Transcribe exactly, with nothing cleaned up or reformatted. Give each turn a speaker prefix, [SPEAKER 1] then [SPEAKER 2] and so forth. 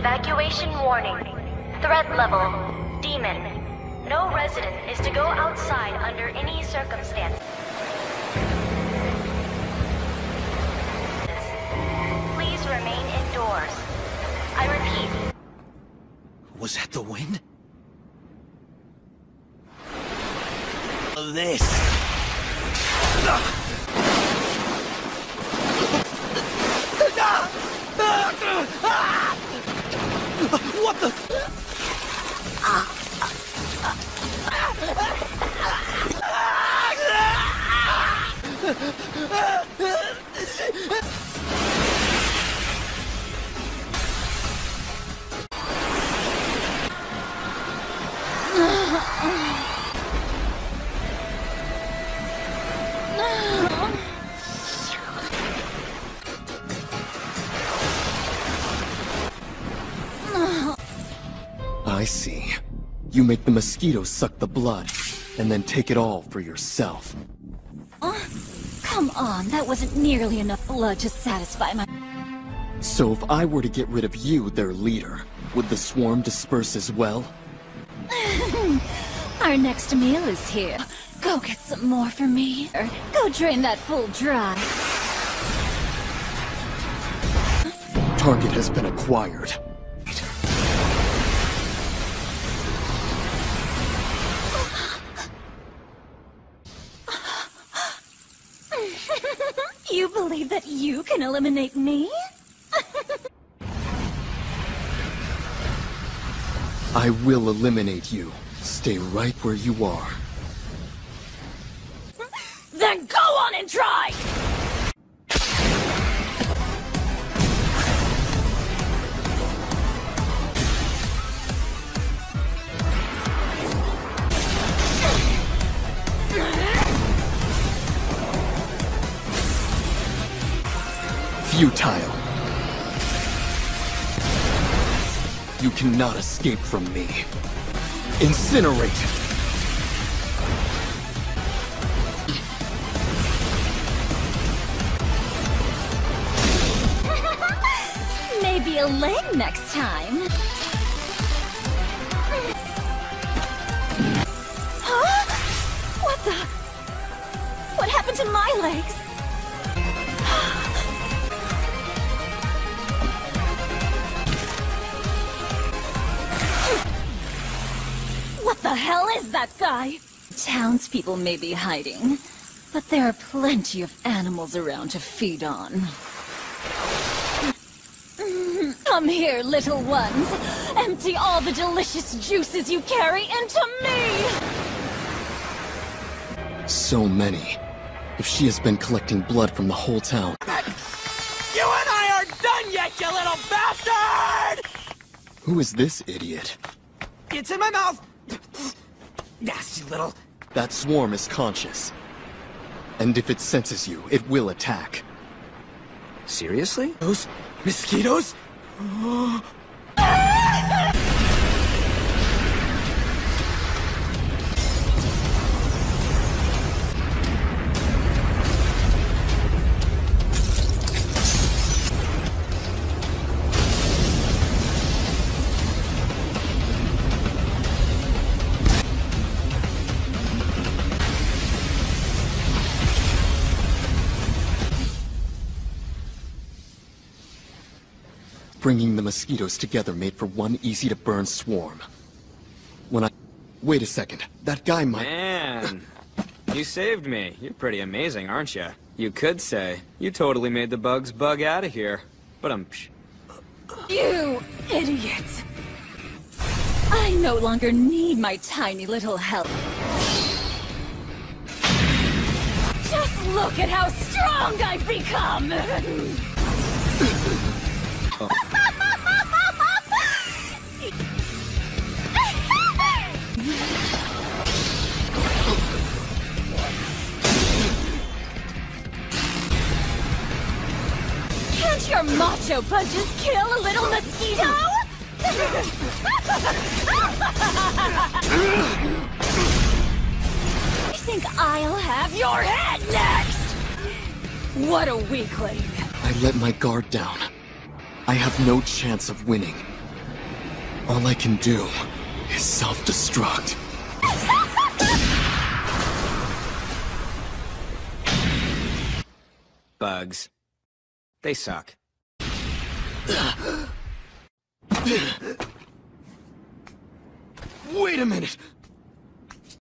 [SPEAKER 1] Evacuation warning. Threat level, demon. No resident is to go outside under any circumstances. Please remain indoors. I repeat.
[SPEAKER 2] Was that the wind? This. What the? I see. You make the mosquito suck the blood, and then take it all for yourself.
[SPEAKER 3] Uh, come on, that wasn't nearly enough blood to satisfy my...
[SPEAKER 2] So if I were to get rid of you, their leader, would the swarm disperse as well?
[SPEAKER 3] Our next meal is here. Go get some more for me. Or go drain that full dry.
[SPEAKER 2] Target has been acquired.
[SPEAKER 3] You believe that you can eliminate me?
[SPEAKER 2] I will eliminate you. Stay right where you are.
[SPEAKER 3] Then go on and try!
[SPEAKER 2] Futile. You cannot escape from me. Incinerate!
[SPEAKER 3] Maybe a leg next time. Huh? What the? What happened to my legs? What the hell is that guy? Townspeople may be hiding, but there are plenty of animals around to feed on. Come here, little ones. Empty all the delicious juices you carry into me!
[SPEAKER 2] So many. If she has been collecting blood from the whole town...
[SPEAKER 4] You and I aren't done yet, you little bastard!
[SPEAKER 2] Who is this idiot?
[SPEAKER 4] It's in my mouth! Nasty little...
[SPEAKER 2] That swarm is conscious. And if it senses you, it will attack.
[SPEAKER 4] Seriously? Those mosquitoes?
[SPEAKER 2] Bringing the mosquitoes together made for one easy-to-burn swarm. When I... Wait a second. That guy might...
[SPEAKER 5] Man, you saved me. You're pretty amazing, aren't you? You could say, you totally made the bugs bug out of here. But I'm...
[SPEAKER 3] You idiot! I no longer need my tiny little help. Just look at how strong I've become!
[SPEAKER 2] Oh.
[SPEAKER 3] Can't your macho punches kill a little mosquito? I think I'll have your head next! What a weakling!
[SPEAKER 2] I let my guard down. I have no chance of winning. All I can do is self-destruct.
[SPEAKER 5] Bugs. They suck.
[SPEAKER 2] Wait a minute!